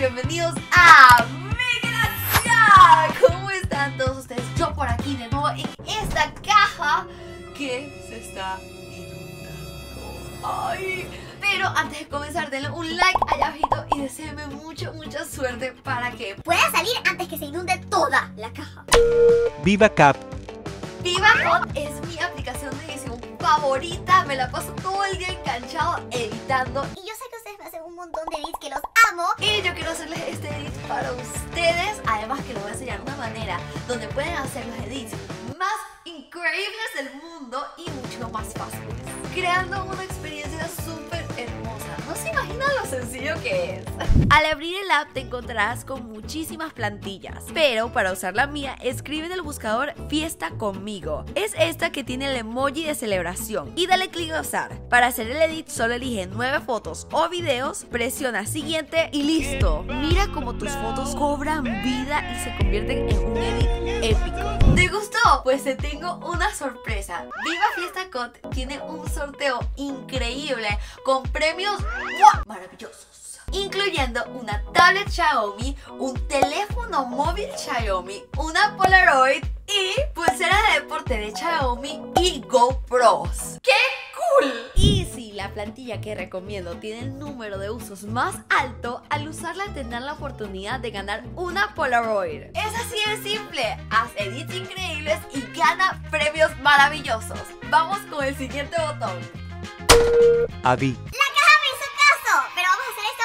bienvenidos a Migración. ¿Cómo están todos ustedes? Yo por aquí de nuevo en esta caja que se está inundando. Ay, pero antes de comenzar denle un like allá abajito y deseenme mucha suerte para que pueda salir antes que se inunde toda la caja. VivaCap. VivaCap es mi aplicación de edición favorita. Me la paso todo el día enganchado editando. Y yo sé que ustedes me hacen un montón de edits que los amo. Y yo quiero hacerles este edit para ustedes. Además que les voy a enseñar una manera donde pueden hacer los edits más increíbles del mundo y mucho más fáciles, creando una experiencia súper hermosa. No se imaginan lo sencillo que es. Al abrir el app te encontrarás con muchísimas plantillas, pero para usar la mía, escribe en el buscador Fiesta Conmigo. Es esta que tiene el emoji de celebración y dale clic a usar. Para hacer el edit solo elige 9 fotos o videos, presiona siguiente y listo. Mira cómo tus fotos cobran vida y se convierten en un edit épico. ¿Te gustó? Pues te tengo una sorpresa. Viva Fiesta Cot tiene un sorteo increíble con premios maravillosos, incluyendo una tablet Xiaomi, un teléfono móvil Xiaomi, una Polaroid y pulsera de deporte de Xiaomi y GoPros. ¡Qué cool! Y si la plantilla que recomiendo tiene el número de usos más alto, al usarla tendrán la oportunidad de ganar una Polaroid. Es así de simple. Haz edits increíbles y gana premios maravillosos. Vamos con el siguiente botón. Avi. La caja me hizo caso, pero vamos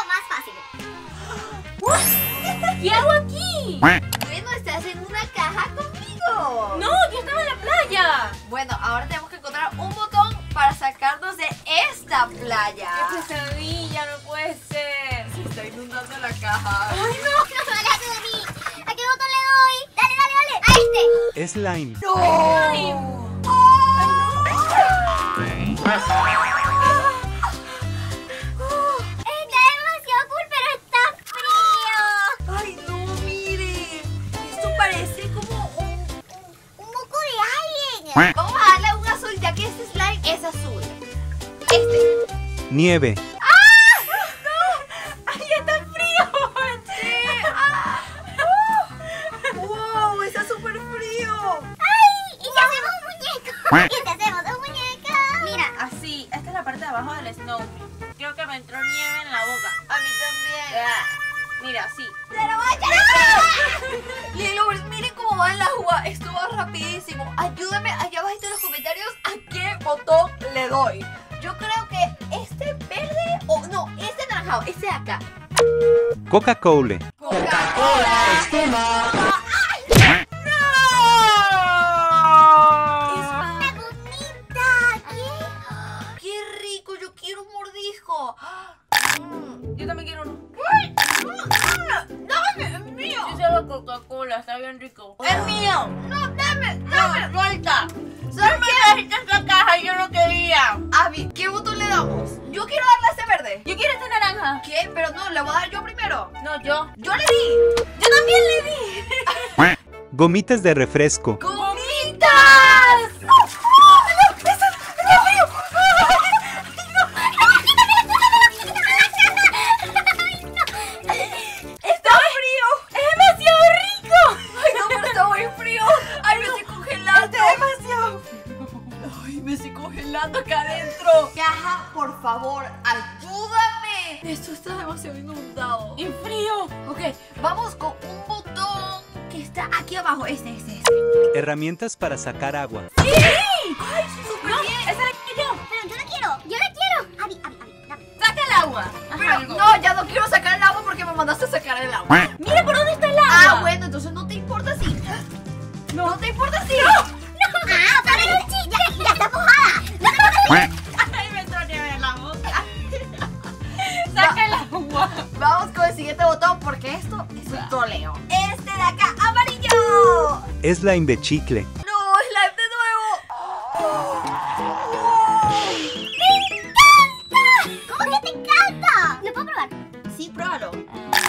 a hacer esto más fácil. ¿Qué hago aquí? Bueno, estás en una caja conmigo. No, yo estaba en la playa. Bueno, ahora tenemos que encontrar un botón para sacarnos de esta playa. ¡Qué pesadilla! No puede ser. Se está inundando la caja. ¡Ay, no! ¡No, aléjate de mí! ¿A qué botón le doy? ¡Dale! ¡A este! Slime. ¡No! Está demasiado cool, pero está frío. ¡Ay, no! ¡Mire! Esto parece como Un moco de alien. Vamos a darle un azul, ya que este slime es azul. Este. Nieve. ¡Ay, está frío! ¡Sí! ¡Wow! ¡Está súper frío! ¡Ay! ¿Y si hacemos un muñeco? ¿Y si hacemos un muñeco? Mira, así. Esta es la parte de abajo del snow. Creo que me entró nieve en la boca. A mí también. Mira, así. ¡Se lo voy a echar! Lilovers, miren cómo va el agua. Esto va rapidísimo. Ayúdame allá abajito en los comentarios a qué botón le doy. Yo creo que este verde o no, este naranjado, este de acá. Coca-Cola. Coca-Cola. ¡Una gomita! ¡Qué rico! Yo quiero un mordisco. Yo también quiero uno. ¡Dame! ¡Es mío! Yo solo Coca-Cola, está bien rico. ¡Es mío! ¡No, dame! ¡Dame! ¡Suelta! ¿Sabes Me qué? trajiste esta caja y yo no quería. Abby, ¿qué botón le damos? Yo quiero darle a este verde. Yo quiero esta naranja. ¿Qué? Pero no, le voy a dar yo primero. No, yo. ¡Yo le di! ¡Yo también le di! Gomitas de refresco. ¡Gomitas! ¡No! ¡Está frío! ¡Está frío! ¡Es demasiado rico! ¡Ay, no, pero está muy frío! ¡Ay, me estoy congelando! ¡Está demasiado! ¡Ay, me estoy congelando acá adentro! Caja, por favor, ayúdame. Esto está demasiado inundado. ¡Y frío! Ok, vamos con un botón que está aquí abajo. Este. Herramientas para sacar agua. ¡Sí! ¡Ay, súper No, bien! esa la quiero yo. Pero yo la quiero. Abby, dame. Saca el agua. Pero no, ya no quiero sacar el agua porque me mandaste a sacar el agua. Mira por dónde está el agua. Ah, bueno, entonces no te importa si... No te importa si... Ah, para el ya está mojada. Ay, me entró nieve en la boca. Saca el agua. Vamos con el siguiente botón porque esto es un troleo. Este de acá, amarillo. Slime de chicle. No, slime de nuevo. ¿Cómo que te encanta? ¿Lo puedo probar? Sí, pruébalo. No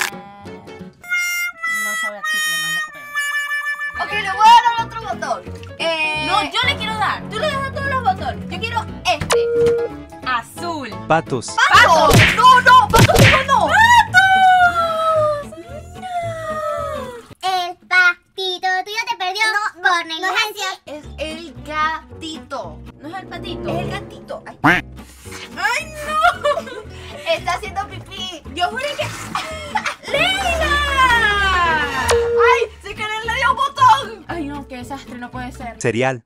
sabe a chicle, no lo creo. Ok, le voy a dar al otro botón. No, yo le quiero dar. Tú le das a todos los botones. Yo quiero Este. azul. Patos. ¡Pato! ¡No! ¡Pato! ¡No! haciendo pipí. Yo juré que... ¡Leila! ¡Ay! ¡Se querer le dio un botón! Ay, no, qué desastre, no puede ser. Cereal.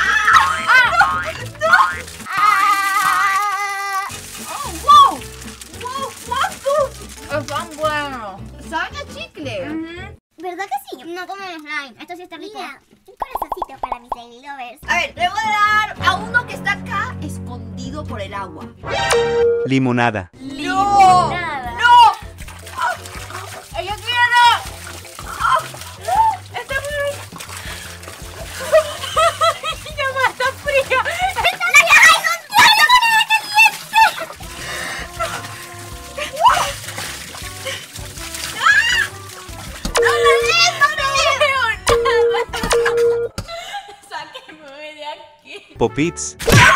¡Oh, wow! ¡Wow! ¿Cuántos? Están buenos. ¿Saben a chicle? ¿Verdad que sí? No como el slime. Esto sí está rico. Mira, un corazoncito para mis daily lovers. A ver, le voy a dar a uno que está acá escondido por el agua. Limonada. ¡No! Nada. ¡No! ¡Yo quiero! ¡Está muy rico! ¡Ya va, está frío! ¡Sáquenme de aquí! Popits.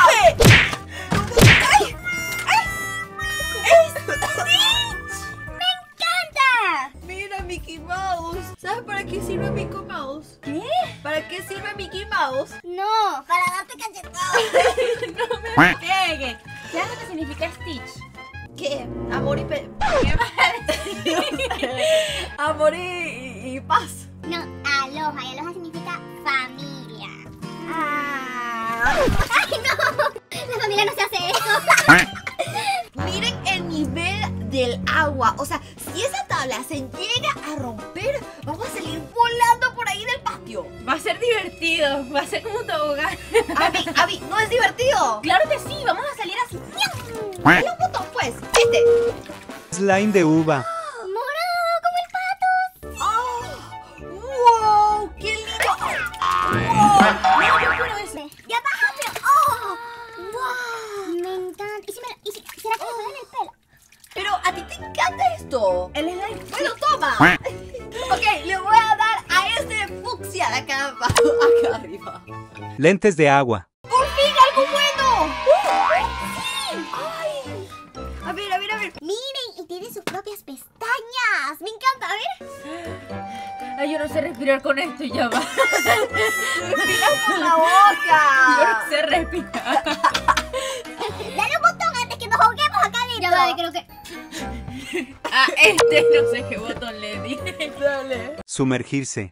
Mira, Mickey Mouse. ¿Sabes para qué sirve Mickey Mouse? ¿Qué? ¿Para qué sirve Mickey Mouse? No, para darte cachetadas. ¡No me pegues! ¿Sabes lo que significa Stitch? ¿Qué? Amor y ¿Qué vas a decir? amor y paz. No, aloha. Y aloha significa familia. Ah. ¡Ay, no! La familia no se hace eso. Miren el nivel del agua. O sea, si esa tabla se llega a romper, vamos a salir volando por ahí del patio. Va a ser divertido, va a ser como un tobogán. Abby, ¿no es divertido? Claro que sí, vamos a salir así. Dale un botón, pues. Este. Slime de uva. Morado como el pato. Oh, ¡wow! ¡Qué lindo! No, yo quiero eso. Ya baja, pero... ¡Oh! ¡Wow! Me encanta. ¿Será que me ponen el pelo? Pero a ti te encanta esto. El slime. Bueno, toma. Ok, le voy a dar a este fucsia de acá abajo, acá arriba. Lentes de agua. ¡Por fin algo bueno! ¡Sí! ¡Ay! A ver. Miren, y tiene sus propias pestañas. Me encanta, a ver. Ay, yo no sé respirar con esto y ya va. ¡Respira por la Yo boca! no sé respirar. Dale un botón antes que nos ahoguemos acá adentro. Ya va, creo que... A este no sé qué botón le di. Dale. Sumergirse.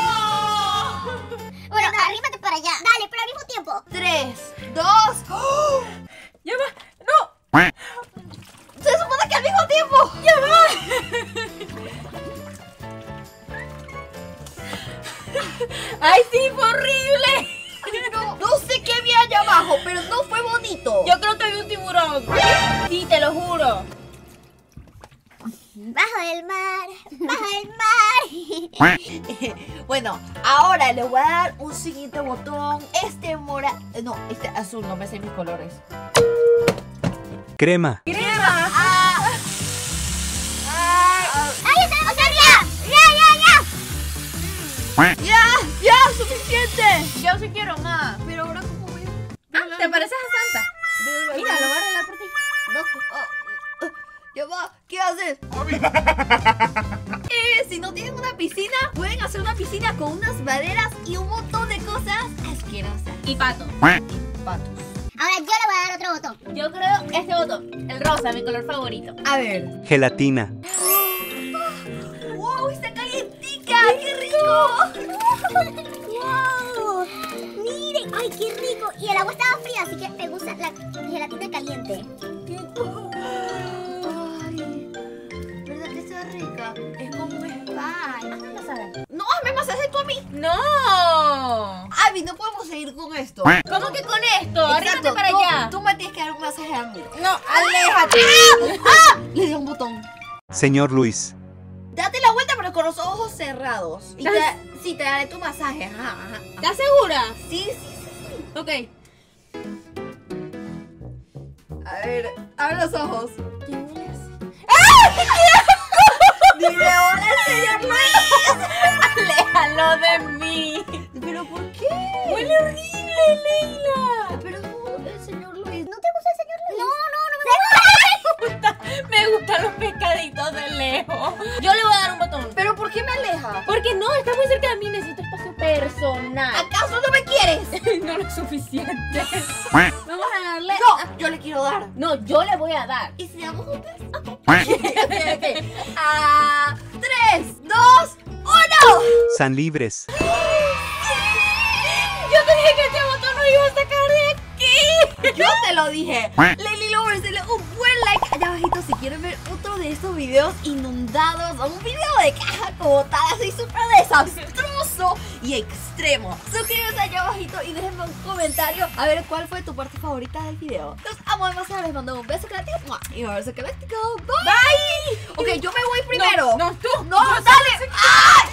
Bueno, arrímate para allá. Dale, pero al mismo tiempo. 3, 2... ¡Oh! Ya va. No. ¡Se supone que al mismo tiempo! Ya va. Ay, sí, fue horrible. No sé qué había allá abajo, pero no fue bonito. Yo creo que vi un tiburón. Sí, te lo juro. Bajo del mar, bajo del mar. Bueno, ahora le voy a dar un siguiente botón. Este mora... No, este azul, no me sé mis colores. Crema. ¡Crema! ¡Ahí está! ¡O sea, ¡Ya! ¡Suficiente! Yo sí quiero más. Pero ahora como voy ¿Te pareces a Santa? Mira, lo voy a arreglar por ti. No, ya va, ¿qué haces? Si no tienen una piscina, pueden hacer una piscina con unas maderas y un montón de cosas asquerosas. Y pato. Patos. Ahora yo le voy a dar otro botón. Yo creo este botón. El rosa, mi color favorito. A ver. Gelatina. ¡Wow! ¡Está calientica! ¡Qué rico! ¡Wow! Miren, ¡ay, qué rico! Y el agua estaba fría, así que me gusta la gelatina caliente. Ay, ¿verdad que está rica? Es como un spa. Hazme masaje. No, hazme masaje tú a mí. ¡No! Abby, no podemos seguir con esto. ¿Cómo que con esto? Arrímate para allá. Tú me tienes que dar un masaje a mí. No, ¡Aléjate! Le di un botón. Señor Luis. Date la vuelta, pero con los ojos cerrados. Y sí, te daré tu masaje. Ajá. ¿Estás segura? Sí. Ok. A ver, abre los ojos. ¿Qué hueles? Dile hola, señor Luis. ¡Aléjalo de mí! ¿Pero por qué? ¡Huele horrible, Leila! Pero el señor Luis. ¿No te gusta el señor Luis? No me gusta. Me gustan los pescaditos de lejos. Yo le voy a dar un botón. ¿Pero por qué me aleja? Porque no, está muy cerca de mí. Necesito espacio personal. ¿Acaso no me quieres? No lo es suficiente. Vamos a darle. No, yo le quiero dar. No, yo le voy a dar. ¿Y si damos juntas? Ok. Ok. 3, 2, 1. San libres. Yo te dije que este botón no iba a sacar de aquí. Yo te lo dije. Lady Lovers, denle un buen like allá abajito si quieren ver otro de estos videos inundados o un video de caja como tal, así súper desastroso y extremo. Suscríbanse allá abajito y déjenme un comentario a ver cuál fue tu parte favorita del video. Los amo demasiado, les mando un beso creativo y un abrazo galáctico. Bye. Ok, yo me voy primero. No, tú. No, dale. ¡Ay!